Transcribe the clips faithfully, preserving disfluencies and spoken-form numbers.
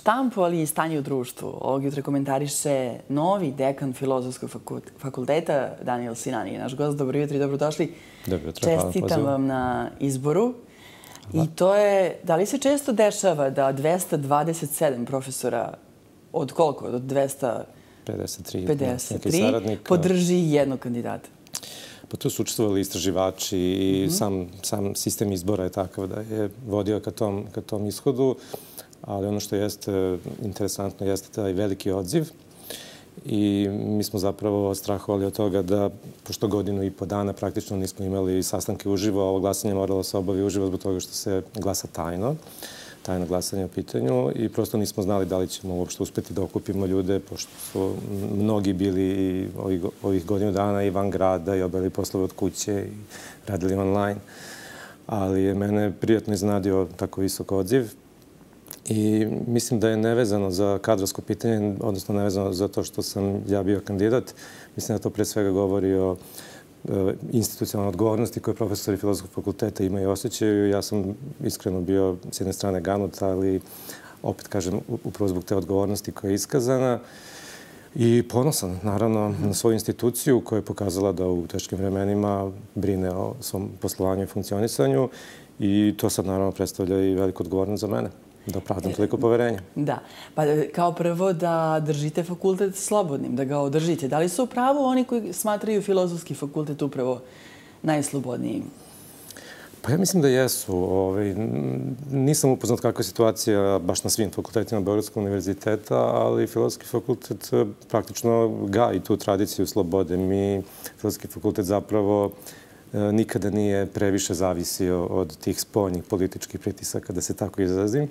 štampu, ali i stanje u društvu. Ovog jutra komentariše novi dekan Filozofskog fakulteta, Daniel Sinani. Naš gost, dobro jutro i dobrodošli. Dobro jutro, hvala. Čestitam vam na izboru. I to je, da li se često dešava da dvesta dvadeset sedam profesora, od koliko? Od dvesta pedeset tri podrži jednog kandidata? Pa tu su učestvovali istraživači i sam sistem izbora je takav da je vodio ka tom ishodu. Ali ono što jeste interesantno jeste taj veliki odziv. I mi smo zapravo strahovali od toga da, pošto godinu i po dana praktično nismo imali sastanke uživo, ovo glasanje moralo se obavi uživo zbog toga što se glasa tajno. Tajno glasanje u pitanju i prosto nismo znali da li ćemo uopšte uspeti da okupimo ljude, pošto su mnogi bili ovih godinu dana i van grada i obavili poslove od kuće i radili online. Ali je mene prijatno iznenadio tako visok odziv. I mislim da je nevezano za kadrovsko pitanje, odnosno nevezano za to što sam ja bio kandidat. Mislim da to pre svega govori o institucionalnoj odgovornosti koje profesori Filozofskog fakulteta imaju i osjećaju. Ja sam iskreno bio s jedne strane ganut, ali opet kažem upravo zbog te odgovornosti koja je iskazana. I ponosan, naravno, na svoju instituciju koja je pokazala da u teškim vremenima brine o svom poslovanju i funkcionisanju. I to sad, naravno, predstavlja i veliku odgovornost za mene. Da opravdam toliko poverenja. Da. Pa kao prvo da držite fakultet slobodnim, da ga održite. Da li su upravo oni koji smatraju Filozofski fakultet upravo najslobodnijim? Pa ja mislim da jesu. Nisam upoznat kakva je situacija baš na svim fakultetima Beogradskog univerziteta, ali Filozofski fakultet praktično gaji tu tradiciju slobode. Mi, Filozofski fakultet zapravo nikada nije previše zavisio od tih spoljnih političkih pritisaka, da se tako izrazim.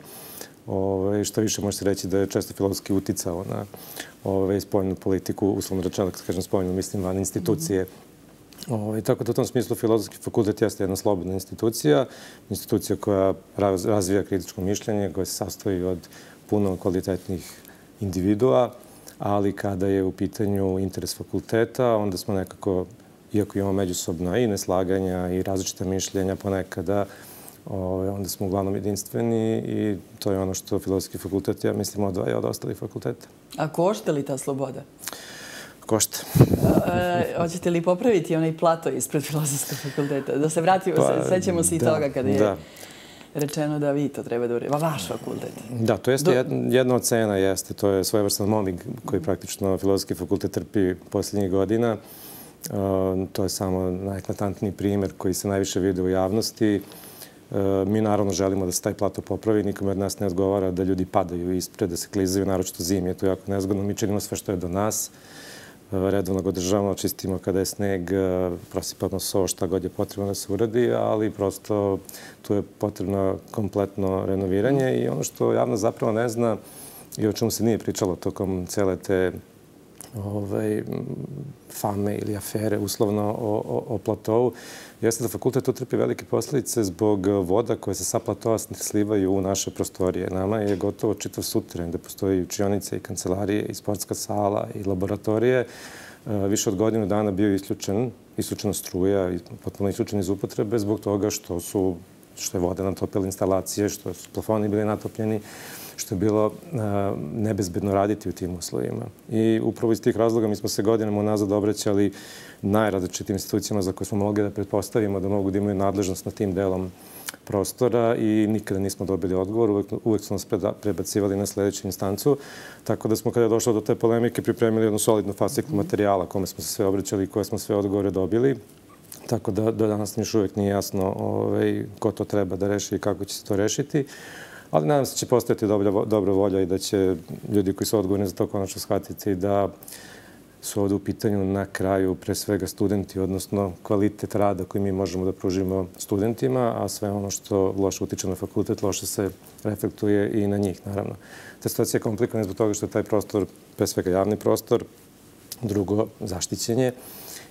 Što više može se reći da je često Filozofski uticao na spoljnu politiku, uslovno rečeno, kad kažem spoljnu, mislim van institucije. Tako da u tom smislu Filozofski fakultet jeste jedna slobodna institucija, institucija koja razvija kritičko mišljenje, koja se sastoji od puno kvalitetnih individua, ali kada je u pitanju interes fakulteta, onda smo nekako, iako imamo međusobna i neslaganja i različita mišljenja ponekada, onda smo uglavnom jedinstveni i to je ono što Filozofski fakultet, ja mislim, odvaja od ostalih fakulteta. A košta li ta sloboda? Košta. Hoćete li popraviti onaj plato ispred Filozofskog fakulteta? Da se vratimo, sećamo se i toga kada je rečeno da vi to treba da uredite. Vaš fakultet. Da, to jeste jedna od cena, jeste. To je svojevrstan mobbing koji praktično Filozofski fakultet trpi posljednjih godina. To je samo najeklatantniji primjer koji se najviše vidi u javnosti. Mi naravno želimo da se taj plato popravi. Nikome od nas ne odgovara da ljudi padaju ispred, da se klizaju, naročito zimi. Je to jako nezgodno. Mi činimo sve što je do nas. Redovno ga održavamo, čistimo kada je sneg, prosipamo so, šta god je potrebno da se uradi, ali prosto tu je potrebno kompletno renoviranje. I ono što javnost zapravo ne zna i o čemu se nije pričalo tokom cele te fame ili afere, uslovno, o platovu, jeste da fakultet utrpi velike posljedice zbog voda koje se sa platova slivaju u naše prostorije. Nama je gotovo čitav suteren gde postoji učionice i kancelarije i sportska sala i laboratorije. Više od godinu dana bio isključen, isključena struja, potpuno isključen iz upotrebe zbog toga što su što je voda natopila instalacije, što su plafoni bili natopljeni, što je bilo nebezbedno raditi u tim uslovima. I upravo iz tih razloga mi smo se godinama unazad obraćali najrazličitim institucijama za koje smo mogli da pretpostavimo da mogu da imaju nadležnost na tim delom prostora i nikada nismo dobili odgovor. Uvek smo nas prebacivali na sljedeću instancu. Tako da smo, kada je došlo do te polemike, pripremili jednu solidnu fasciklu materijala kome smo se sve obraćali i koje smo sve odgovore dobili. Tako da do danas još uvijek nije jasno ko to treba da reši i kako će se to rešiti. Ali nadam se da će postojati dobra volja i da će ljudi koji su odgovorni za to konačno shvatiti da su ovdje u pitanju na kraju pre svega studenti, odnosno kvalitet rada koji mi možemo da pružimo studentima, a sve ono što loše utiče na fakultet, loše se reflektuje i na njih, naravno. Ta situacija je komplikovana zbog toga što je taj prostor pre svega javni prostor, drugo zaštićenje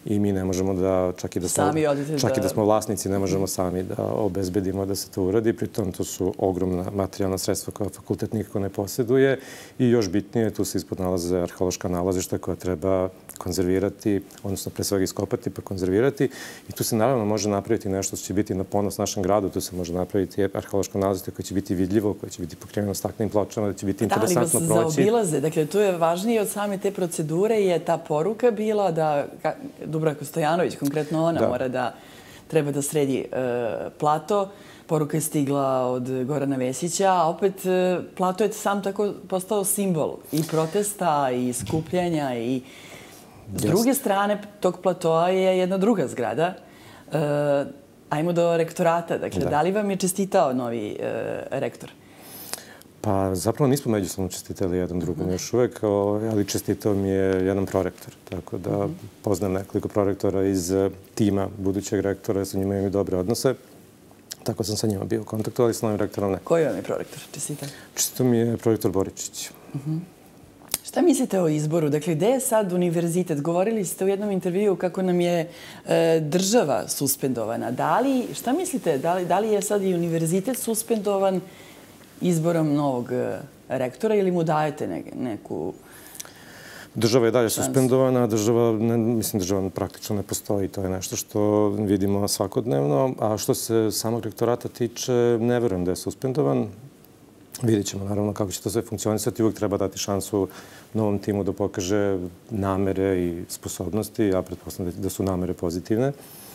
i mi ne možemo da, čak i da smo, čak i da smo vlasnici, ne možemo sami da obezbedimo da se to uradi. Pritom to su ogromna materijalna sredstva koja fakultet nikako ne posjeduje i još bitnije, tu se ispod nalaze arheološka nalazišta koja treba konzervirati, odnosno pre svega iskopati pa konzervirati. I tu se naravno može napraviti nešto što će biti na ponos našem gradu. Tu se može napraviti arheološko nalazište koje će biti vidljivo, koje će biti pokriveno staklenim pločama, da će biti interesantno proći. Da, ali vas zaobilaze. Dakle, tu je važnije od same te procedure je ta poruka bila da Dubravka Stojanović, konkretno ona, mora da treba da sredi plato. Poruka je stigla od Gorana Vesića, a opet plato je sam tako postao simbol i protesta i skupljanja i s druge strane tog platoa je jedna druga zgrada. Ajmo do rektorata. Dakle, da li vam je čestitao novi rektor? Pa zapravo nismo međusobno čestitali jedan drugom još uvek, ali čestitao mi je jedan prorektor. Tako da poznam nekoliko prorektora iz tima budućeg rektora, sa njima imam i dobre odnose. Tako sam sa njima bio u kontaktu, ali s novim rektorom ne. Koji vam je prorektor? Čestitao? Čestitao mi je prorektor Boričić. Šta mislite o izboru? Dakle, gde je sad univerzitet? Govorili ste u jednom intervjuu kako nam je država suspendovana. Da li, šta mislite, da li je sad i univerzitet suspendovan izborom novog rektora ili mu dajete neku... Država je dalje suspendovana, država, mislim, država praktično ne postoji. To je nešto što vidimo svakodnevno. A što se samog rektorata tiče, ne verujem da je suspendovan. Vidjet ćemo, naravno, kako će to sve funkcionisati. Uvijek treba dati šansu novom timu da pokaže namere i sposobnosti. Ja pretpostavljam da su namere pozitivne.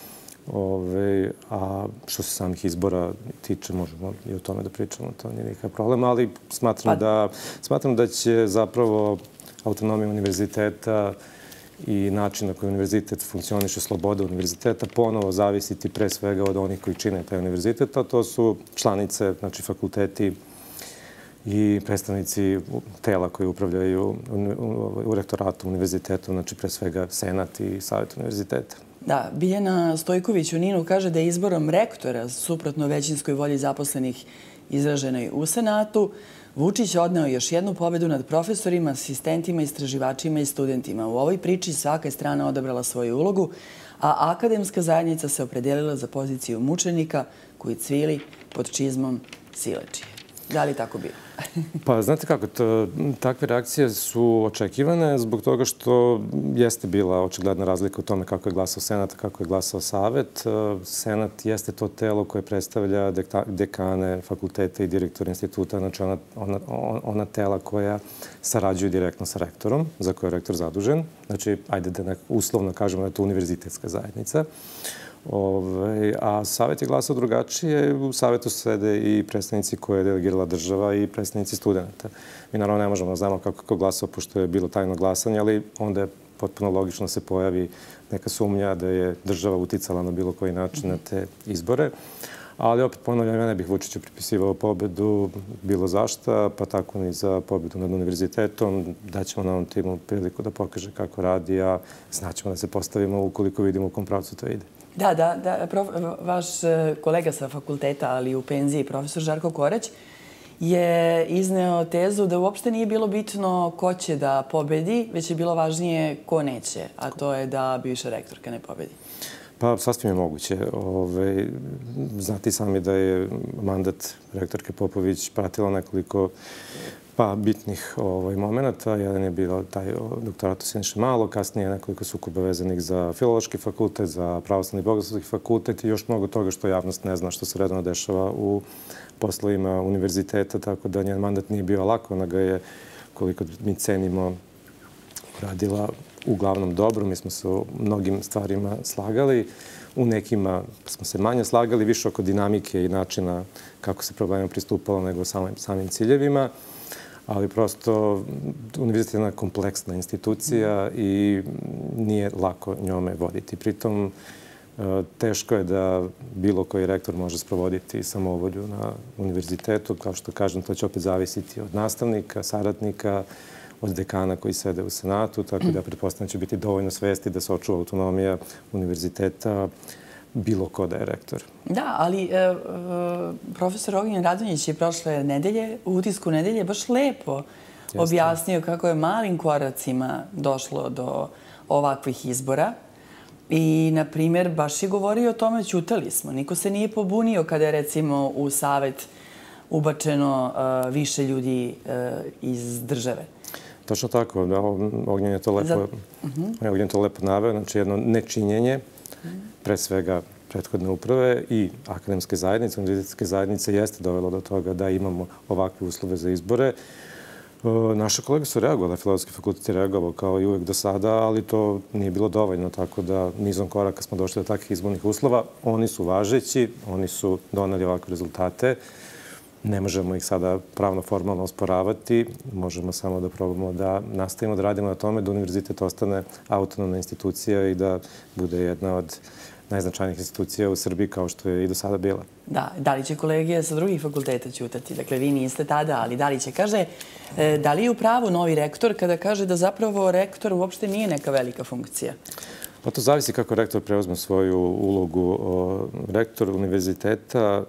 A što se samih izbora tiče, možemo i o tome da pričamo, to nije nikakav problem, ali smatram da će zapravo autonomija univerziteta i način na koji univerzitet funkcioniše, sloboda univerziteta, ponovo zavisiti pre svega od onih koji čine taj univerzitet, a to su članice, znači fakulteti i predstavnici tela koji upravljaju u rektoratu univerziteta, znači pre svega Senat i Savet univerziteta. Da, Biljana Stojković u Ninu kaže da je izborom rektora, suprotno većinskoj volji zaposlenih izraženoj u Senatu, Vučić odneo još jednu pobedu nad profesorima, asistentima, istraživačima i studentima. U ovoj priči svaka je strana odabrala svoju ulogu, a akademska zajednica se opredelila za poziciju mučenika koji cvili pod čizmom sileči. Da li tako bilo? Pa, znate kako, takve reakcije su očekivane zbog toga što jeste bila očigledna razlika u tome kako je glasao Senat, kako je glasao Savet. Senat jeste to telo koje predstavlja dekane, fakultete i direktore instituta, znači ona tela koja sarađuju direktno sa rektorom, za koje je rektor zadužen. Znači, ajde da uslovno kažemo da je to univerzitetska zajednica. A Savet je glasao drugačije. U Savetu sede i predstavnici koje je delegirala država i predstavnici studenta. Mi naravno ne možemo da znamo kako je glasao, pošto je bilo tajno glasanje, ali onda je potpuno logično da se pojavi neka sumnja da je država uticala na bilo koji način na te izbore. Ali opet ponavljam, ja ne bih Vučiću pripisivao pobedu bilo zašta, pa tako ni za pobedu nad univerzitetom. Daćemo na ovom timu priliku da pokaže kako radi, a znaćemo da se postavimo ukoliko vidimo u kom pravcu to ide. Da, da. Vaš kolega sa fakulteta, ali u penziji, profesor Žarko Korać, je izneo tezu da uopšte nije bilo bitno ko će da pobedi, već je bilo važnije ko neće, a to je da bivša rektorka ne pobedi. Pa, sasvim je moguće. Znate i sami da je mandat rektorke Popović pratila nekoliko pa bitnih momenta. Jedan je bilo taj doktorat u Siniše Malo, kasnije nekoliko sukoba vezanih za Filološki fakultet, za Pravoslavni i Bogoslovski fakultet i još mnogo toga što javnost ne zna što se redovno dešava u poslovima univerziteta, tako da njen mandat nije bio lako. Ona ga je, koliko mi cenimo, radila uglavnom dobro. Mi smo se u mnogim stvarima slagali. U nekima smo se manje slagali, više oko dinamike i načina kako se problema pristupalo nego samim ciljevima. Ali prosto univerzitet je jedna kompleksna institucija i nije lako njome voditi. Pritom, teško je da bilo koji rektor može sprovoditi samovolju na univerzitetu. Kao što kažem, to će opet zavisiti od nastavnika, saradnika, od dekana koji sede u Senatu, tako da pretpostavljam će biti dovoljno svesti da se očuva autonomija univerziteta bilo ko da je rektor. Da, ali profesor Ognjen Radonjić je prošle nedelje, u utisku nedelje, baš lepo objasnio kako je malim koracima došlo do ovakvih izbora. I, na primjer, baš je govorio o tome, ćutali smo. Niko se nije pobunio kada je, recimo, u savet ubačeno više ljudi iz države. Točno tako. Ognjen je to lepo, Ognjen to lepo naveo. Znači, jedno nečinjenje, pre svega prethodne uprave i akademske zajednice, univerzitetske zajednice, jeste dovelo do toga da imamo ovakve uslove za izbore. Naše kolege su reagovali, Filozofski fakultet je reagovao kao i uvek do sada, ali to nije bilo dovoljno, tako da nizom koraka smo došli do takvih izbornih uslova. Oni su važeći, oni su doneli ovakve rezultate. Ne možemo ih sada pravno formalno osporavati, možemo samo da probamo da nastavimo da radimo na tome da univerzitet ostane autonomna institucija i da bude jedna od najznačajnijih institucija u Srbiji kao što je i do sada bila. Da, da li će kolege sa drugih fakulteta ćutati? Dakle, vi niste tada, ali da li će? Kaže, da li je u pravu novi rektor kada kaže da zapravo rektor uopšte nije neka velika funkcija? Pa to zavisi kako rektor preuzme svoju ulogu. Rektor univerziteta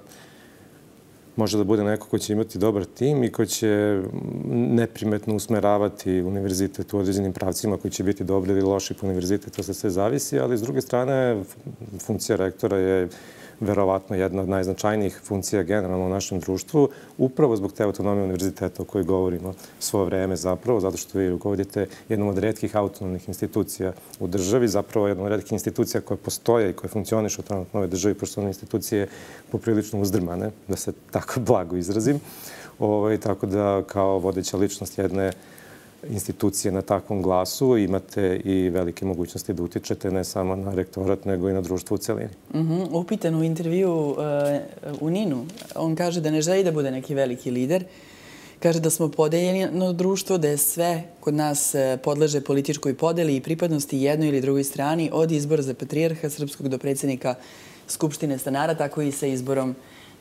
može da bude neko ko će imati dobar tim i ko će neprimetno usmeravati univerzitet u određenim pravcima koji će biti dobri ili loši po univerzitetu. To se sve zavisi, ali s druge strane funkcija rektora je verovatno jedna od najznačajnijih funkcija generalno u našem društvu, upravo zbog te autonomije univerziteta o kojoj govorimo svo vreme zapravo, zato što vi rukovodite jednom od retkih autonomnih institucija u državi, zapravo jednom od retkih institucija koja postoje i koja funkcioniše u trenutno nove državi, pošto su one institucije poprilično uzdrmane, da se tako blago izrazim. Tako da kao vodeća ličnost jedne institucije na takvom glasu imate i velike mogućnosti da utičete ne samo na rektorat, nego i na društvo u celini. Upitan u intervju u Ninu, on kaže da ne želi da bude neki veliki lider. Kaže da smo podeljeno društvo, da je sve kod nas podleže političkoj podeli i pripadnosti jednoj ili drugoj strani, od izbora za patrijarha srpskog do predsjednika Skupštine stanara, tako i sa izborom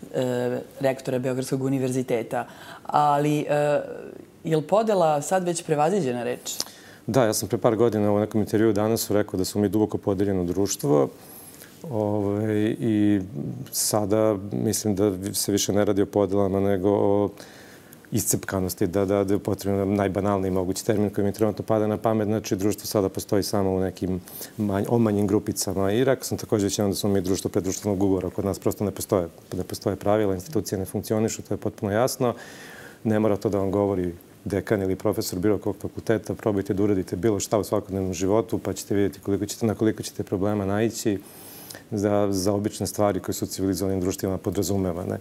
rektora Beogradskog univerziteta. Ali je li podela sad već prevaziđena reč? Da, ja sam pre par godina u nekom intervju danas rekao da smo mi duboko podeljeno društvo i sada mislim da se više ne radi o podelama nego o iscepkanosti, da je potrebno najbanalniji mogući termin koji mi trenutno pada na pamet. Znači, društvo sada postoji samo u nekim omanjim grupicama. I rekao sam također već jednom da smo mi društvo predruštvenog ugovora. Kod nas prosto ne postoje, ne postoje pravila, institucije ne funkcionišu, to je potpuno jasno. Ne mora to da vam govori dekan ili profesor bilo kog fakulteta. Probajte da uradite bilo šta u svakodnevnom životu, pa ćete vidjeti na koliko ćete problema naići za obične stvari koje su u civilizovanim društvima podrazumevane.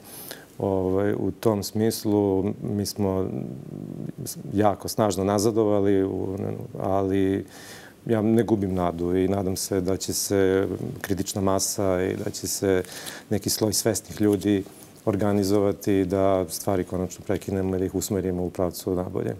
U tom smislu mi smo jako snažno nazadovali, ali ja ne gubim nadu i nadam se da će se kritična masa i da će se neki sloj svesnih ljudi organizovati da stvari konačno prekinemo i da ih usmerimo u pravcu nabolje.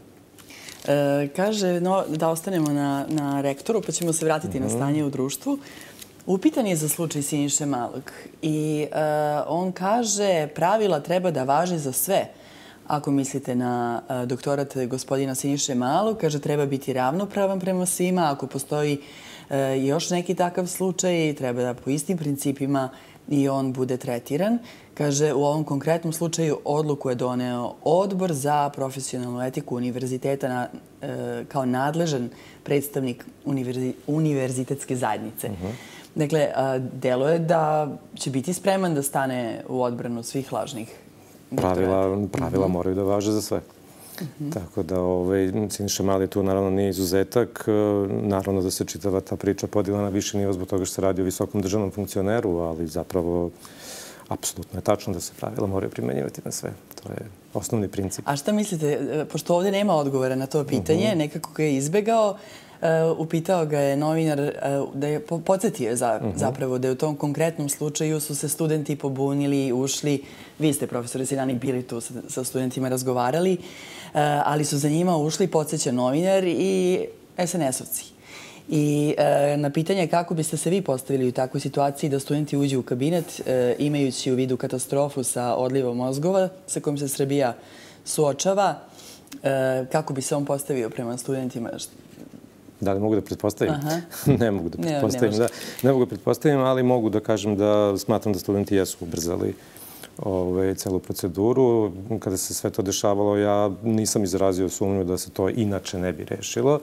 Kaže da ostanemo na rektoru, pa ćemo se vratiti na stanje u društvu. Upitan je za slučaj Siniše Malog i on kaže pravila treba da važe za sve. Ako mislite na doktorat gospodina Siniše Malog, kaže treba biti ravnopravan prema svima. Ako postoji još neki takav slučaj, treba da po istim principima i on bude tretiran. Kaže, u ovom konkretnom slučaju odluku je doneo Odbor za profesionalnu etiku univerziteta kao nadležan predstavnik univerzitetske zajednice. Dakle, delo je da će biti spreman da stane u odbranu svih lažnih doktorata. Pravila moraju da važe za sve. Tako da Siniša Mali tu naravno nije izuzetak. Naravno da se čitava ta priča podijela na više nivo zbog toga što se radi o visokom državnom funkcioneru, ali zapravo apsolutno je tačno da se pravila moraju primenjivati na sve. To je osnovni princip. A šta mislite, pošto ovdje nema odgovora na to pitanje, nekako ga je izbegao, upitao ga je novinar da je podsjetio zapravo da je u tom konkretnom slučaju su se studenti pobunili, ušli. Vi ste, profesor Sinani, bili tu sa studentima, razgovarali, ali su za njima ušli podsjeća novinar i es en es-ovci. I na pitanje kako biste se vi postavili u takvoj situaciji da studenti uđu u kabinet imajući u vidu katastrofu sa odlivom mozgova sa kojom se Srbija suočava, kako bi se on postavio prema studentima? Da li mogu da pretpostavim? Ne mogu da pretpostavim. Ne mogu da pretpostavim, ali mogu da kažem da smatram da studenti jesu ubrzali celu proceduru. Kada se sve to dešavalo, ja nisam izrazio sumnju da se to inače ne bi rešilo,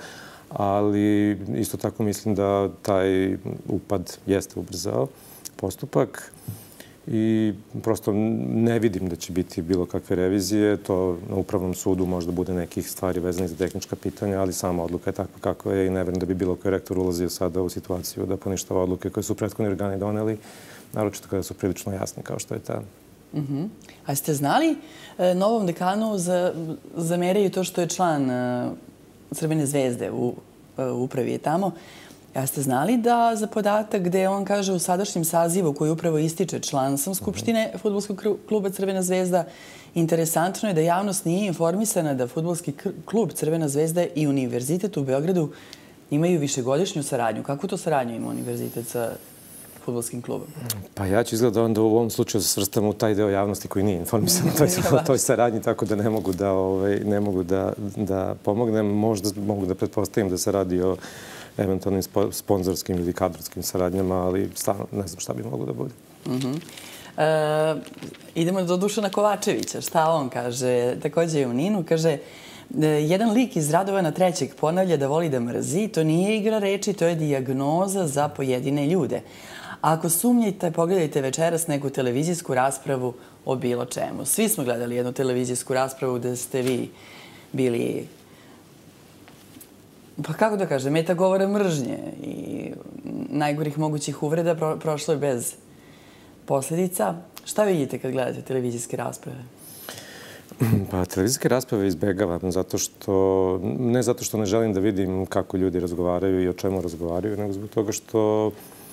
ali isto tako mislim da taj upad jeste ubrzao postupak i prosto ne vidim da će biti bilo kakve revizije. To na Upravnom sudu možda bude nekih stvari vezanih za tehnička pitanja, ali sama odluka je takva kakva je i ne verujem da bi bilo koji rektor ulazio sada u situaciju da poništava odluke koje su prethodni organi doneli, naročito kada su prilično jasni kao što je ta. A ste znali, novom dekanu zameraju to što je član Crvene zvezde u upravi je tamo. A ste znali da za podatak gde on kaže u sadašnjem sazivu koji upravo ističe član sam Skupštine fudbalskog kluba Crvena zvezda, interesantno je da javnost nije informisana da fudbalski klub Crvena zvezda i Univerzitet u Beogradu imaju višegodišnju saradnju. Kakvu to saradnju ima Univerzitet sa fudbalskim klubom? Pa ja ću izgleda onda u ovom slučaju se svrstam u taj deo javnosti koji nije informisan o toj saradnji, tako da ne mogu da, ne mogu da pomognem. Možda mogu da pretpostavim da se radi o eventualnim sponzorskim ili kadrovskim saradnjama, ali stvarno ne znam šta bi moglo da bude. Idemo do Dušana Kovačevića. Šta on kaže? Također je u Ninu. Kaže, jedan lik iz Radovana trećeg ponavlja da voli da mrzi. To nije igra reči, to je dijagnoza za pojedine ljude. Ako sumnjite, pogledajte večeras neku televizijsku raspravu o bilo čemu. Svi smo gledali jednu televizijsku raspravu gde ste vi bili, pa kako da kažem, meta govora mržnje i najgorih mogućih uvreda. Prošlo je bez posljedica. Šta vidite kad gledate televizijske rasprave? Pa, televizijske rasprave izbegavam zato što, ne zato što ne želim da vidim kako ljudi razgovaraju i o čemu razgovaraju, nego zbog toga što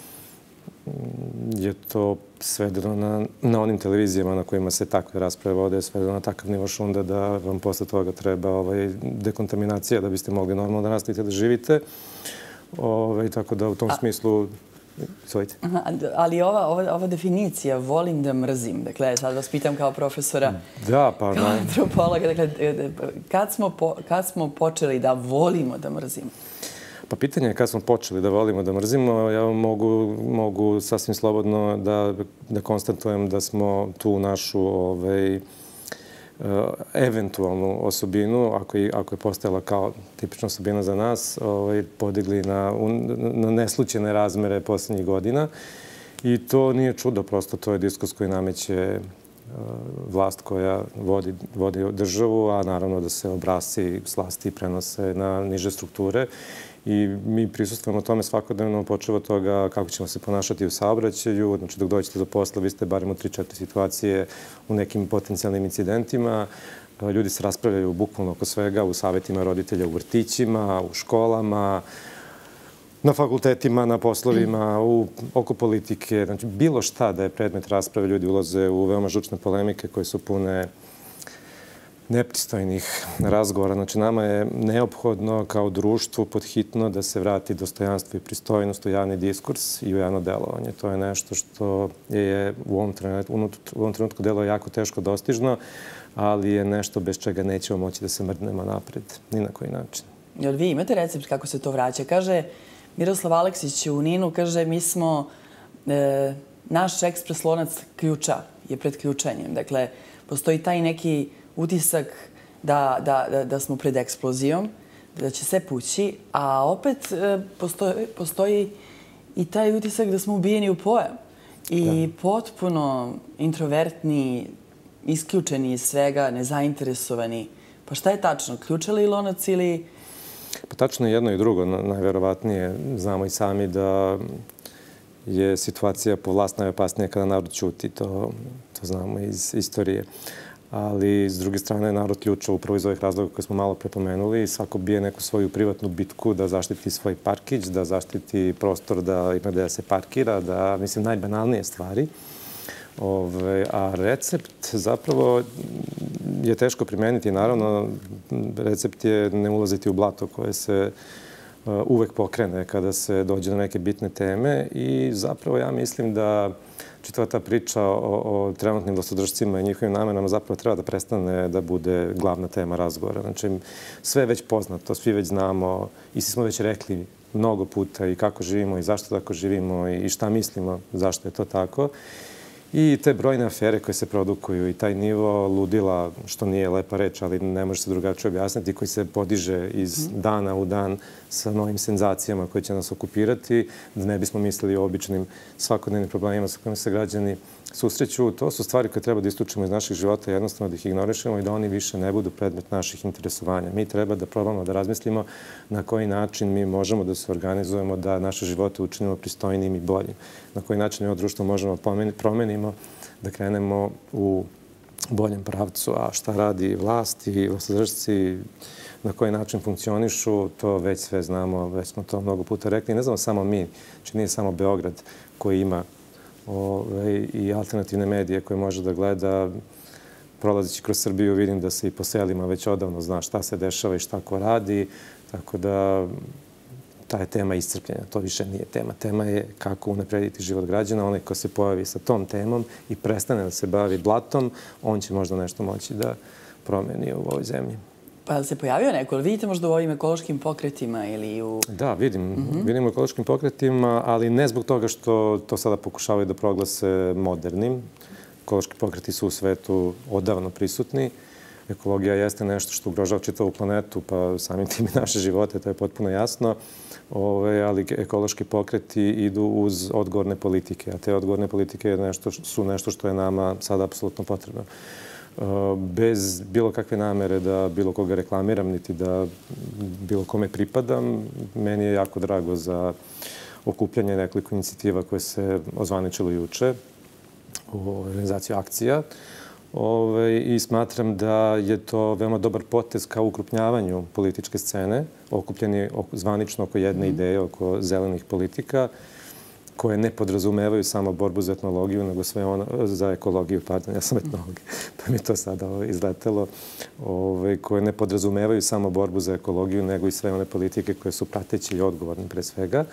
je to svedeno na, na onim televizijama na kojima se takve rasprave vode, svedeno na takav nivo šunda da vam posle toga treba ovaj, dekontaminacija da biste mogli normalno da nastavite da živite. Ovaj, tako da u tom A... smislu... Izvolite. Ali ova, ova, ova definicija volim da mrzim, dakle, sad vas pitam kao profesora, da, pa, kao antropologa, dakle, kad smo, po, kad smo počeli da volimo da mrzimo? Pa pitanje je kad smo počeli da volimo da mrzimo. Ja mogu, mogu sasvim slobodno da, da konstatujem da smo tu našu ovaj, eventualnu osobinu, ako je, ako je postojala kao tipična osobina za nas, ovaj, podigli na, na neslućene razmere posljednjih godina. I to nije čudo, prosto to je diskurs koji nameće vlast koja vodi, vodi državu, a naravno da se obrasci slasti prenose na niže strukture. I mi prisustvujemo tome svakodnevno, počeo od toga kako ćemo se ponašati u saobraćaju. Znači, dok dođete do posla, vi ste barem u tri četiri situacije u nekim potencijalnim incidentima. Ljudi se raspravljaju bukvalno oko svega, u savjetima roditelja, u vrtićima, u školama, na fakultetima, na poslovima, u, oko politike. Znači, bilo šta da je predmet rasprave, ljudi ulaze u veoma žučne polemike koje su pune nepristojnih razgovora. Znači, nama je neophodno kao društvu podhitno da se vrati dostojanstvo i pristojnost u javni diskurs i u javno delovanje. To je nešto što je u ovom trenutku, u ovom trenutku delo jako teško dostižno, ali je nešto bez čega nećemo moći da se mrdnemo napred, ni na koji način. Jel vi imate recept kako se to vraća? Kaže Miroslav Aleksić u Ninu, kaže, mi smo, e, naš ekspres lonac ključa je pred ključanjem. Dakle, postoji taj neki utisak da, da, da, da smo pred eksplozijom, da će se pući, a opet e, postoji, postoji i taj utisak da smo ubijeni u pojam. I da. Potpuno introvertni, isključeni iz svega, nezainteresovani. Pa šta je tačno? Ključali lonac ili... Pa tačno je jedno i drugo. Najverovatnije znamo i sami da je situacija po vlast najopasnija kada narod ćuti. To, to znamo iz istorije. Ali, s druge strane, narod ključa upravo iz ovih razloga koje smo malo prepomenuli. Svako bije neku svoju privatnu bitku da zaštiti svoj parkić, da zaštiti prostor da ima da se parkira, da, mislim, najbanalnije stvari. Ove, a recept zapravo je teško primeniti. Naravno, recept je ne ulaziti u blato koje se uh, uvek pokrene kada se dođe do neke bitne teme. I zapravo ja mislim da čitava ta priča o, o trenutnim vlastodržcima i njihovim namenama zapravo treba da prestane da bude glavna tema razgovora. Znači, sve je već poznato, svi već znamo i svi smo već rekli mnogo puta i kako živimo i zašto tako živimo i šta mislimo zašto je to tako. I te brojne afere koje se produkuju i taj nivo ludila, što nije lepa reč, ali ne može se drugačije objasniti, koji se podiže iz dana u dan sa novim senzacijama koje će nas okupirati, da ne bismo mislili o običnim svakodnevnim problemima sa kojima se građani susreću. To su stvari koje treba da isključimo iz naših života, jednostavno da ih ignorišemo i da oni više ne budu predmet naših interesovanja. Mi treba da probamo da razmislimo na koji način mi možemo da se organizujemo, da naše živote učinimo pristojnijim i boljim. Na koji način ovo društvo možemo promenimo, da krenemo u boljem pravcu. A šta radi vlast i vlastodržci, na koji način funkcionišu, to već sve znamo, već smo to mnogo puta rekli. Ne znamo samo mi, či nije samo Beograd koji ima i alternativne medije koje može da gleda. Prolazeći kroz Srbiju vidim da se i po selima već odavno zna šta se dešava i šta ko radi. Tako da ta je tema iscrpljenja. To više nije tema. Tema je kako unaprediti život građana. Onaj ko se pojavi sa tom temom i prestane da se bavi blatom, on će možda nešto moći da promeni u ovoj zemlji. Pa se pojavio neko, ali vidite možda u ovim ekološkim pokretima ili u... Da, vidim. Vidim u ekološkim pokretima, ali ne zbog toga što to sada pokušavaju da proglase modernim. Ekološki pokreti su u svetu odavno prisutni. Ekologija jeste nešto što ugrožava čitavu planetu, pa samim tim i naše živote, to je potpuno jasno. Ali ekološki pokreti idu uz odgovorne politike, a te odgovorne politike su nešto što je nama sada apsolutno potrebno. Bez bilo kakve namere da bilo koga reklamiram, niti da bilo kome pripadam, meni je jako drago za okupljanje nekoliko inicijativa koje se ozvaničilo juče u organizaciju akcija. I smatram da je to veoma dobar potez ka ukrupnjavanju političke scene, okupljeni zvanično oko jedne ideje, oko zelenih politika, koje ne podrazumevaju samo borbu za etnologiju, nego sve ono, za ekologiju, pardon, ja sam etnolog, pa mi je to sada izletelo, koje ne podrazumevaju samo borbu za ekologiju, nego i sve one politike koje su prateći i odgovorni pre svega,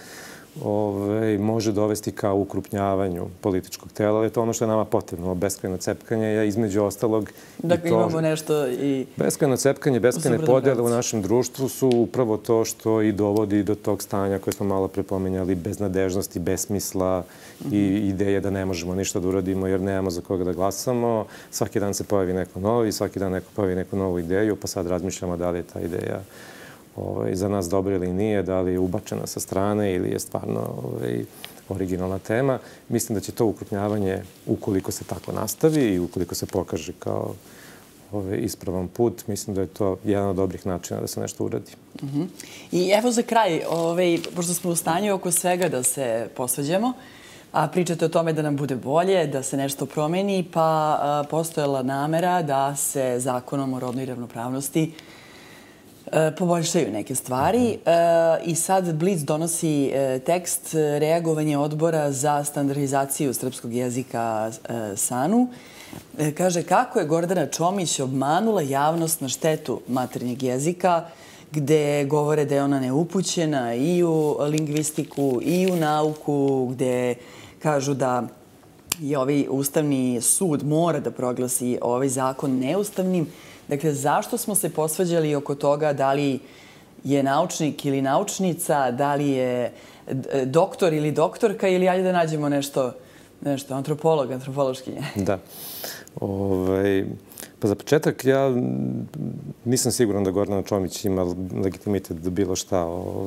može dovesti ka ukrupnjavanju političkog tela, ali je to ono što je nama potrebno. Beskrajno cepkanje je između ostalog... Dakle, imamo nešto i... Beskrajno cepkanje, beskrajne podjele u našem društvu su upravo to što i dovodi do tog stanja koje smo malo prepominjali, beznadežnosti, besmisla i ideje da ne možemo ništa da uradimo jer nemamo za koga da glasamo. Svaki dan se pojavi neko novi, svaki dan neko pojavi neku novu ideju, pa sad razmišljamo da li je ta ideja za nas dobro ili nije, da li je ubačena sa strane ili je stvarno originalna tema. Mislim da će to ukrupnjavanje, ukoliko se tako nastavi i ukoliko se pokaže kao ispravan put, mislim da je to jedan od dobrih načina da se nešto uradi. I evo za kraj, pošto smo u stanju oko svega da se posvađamo, a pričate o tome da nam bude bolje, da se nešto promeni, pa postojala namera da se zakonom o rodnoj ravnopravnosti poboljšaju neke stvari i sad Blic donosi tekst reagovanje odbora za standardizaciju srpskog jezika SANU. Kaže kako je Gordana Čomić obmanula javnost na štetu maternjeg jezika, gde govore da je ona neupućena i u lingvistiku i u nauku, gde kažu da je ovaj Ustavni sud mora da proglasi ovaj zakon neustavnim. Dakle, zašto smo se posvađali oko toga da li je naučnik ili naučnica, da li je doktor ili doktorka ili ajde da nađemo nešto, nešto, antropolog, antropološkinje? Da. Pa za početak, ja nisam siguran da Gordana Čomić ima legitimitet da bilo šta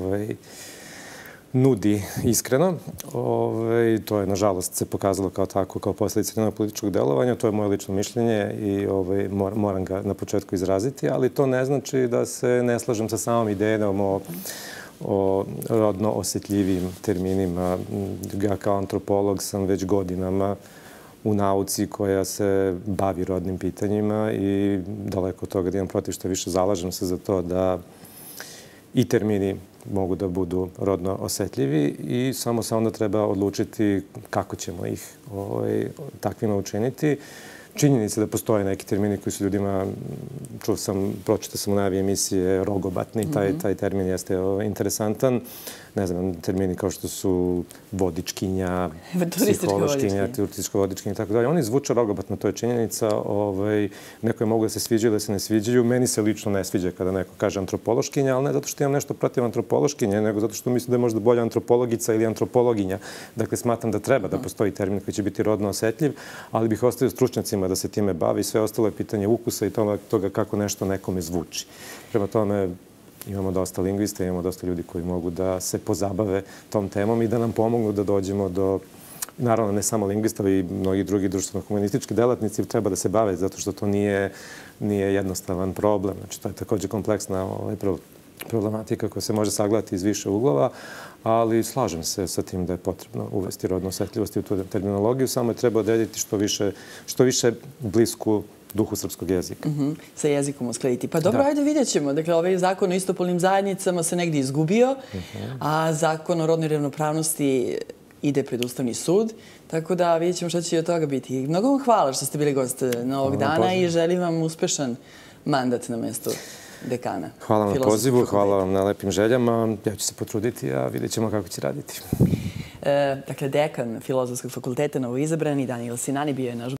nudi iskreno. To je, nažalost, se pokazalo kao tako, kao posljedica njenog političkog delovanja. To je moje lično mišljenje i moram ga na početku izraziti, ali to ne znači da se ne slažem sa samom idejom o rodno osjetljivim terminima. Ja kao antropolog sam već godinama u nauci koja se bavi rodnim pitanjima i daleko od toga da imam protiv što više zalažem se za to da i termini mogu da budu rodno osjetljivi i samo se onda treba odlučiti kako ćemo ih takvima učiniti. Činjenica da postoje neki termini koji su ljudima, čuo sam, pročitao sam u najavi emisije, rogobatni, taj termin jeste interesantan. ne znam, termini kao što su vodičkinja, psihološkinja, turistička vodičkinja i tako dalje. Oni zvuče rogobatno, to je činjenica. Neko je mogu da se sviđaju, da se ne sviđaju. Meni se lično ne sviđa kada neko kaže antropološkinja, ali ne zato što imam nešto protiv antropološkinje, nego zato što mislim da je možda bolja antropologica ili antropologinja. Dakle, smatram da treba da postoji termin koji će biti rodno osetljiv, ali bih ostavio stručnjacima da se time bavi. Sve ostalo je pitanje ukusa i toga kako nešto nekome zvuči. Prema tome, imamo dosta lingvista, imamo dosta ljudi koji mogu da se pozabave tom temom i da nam pomognu da dođemo do, naravno ne samo lingvista, ali i mnogi drugi društveno-humanistički delatnici treba da se bave, zato što to nije, nije jednostavan problem. Znači, to je također kompleksna ovaj, problematika koja se može sagledati iz više uglova, ali slažem se sa tim da je potrebno uvesti rodnu osetljivost u tu terminologiju, samo je treba odrediti što više, što više blisku duhu srpskog jezika. Mm-hmm. Sa jezikom uskladiti. Pa dobro, da. Ajde vidjet ćemo. Dakle, ovaj zakon o istopolnim zajednicama se negdje izgubio, mm-hmm. a zakon o rodnoj ravnopravnosti ide pred Ustavni sud, tako da vidjet ćemo što će od toga biti. Mnogo vam hvala što ste bili gost novog dana pozdrav. I želim vam uspešan mandat na mestu dekana. Hvala vam na pozivu, hvala vam na lepim željama. Ja ću se potruditi, a vidjet ćemo kako će raditi. E, dakle, dekan Filozofskog fakulteta novoizabrani Danijel Sinani bio je naš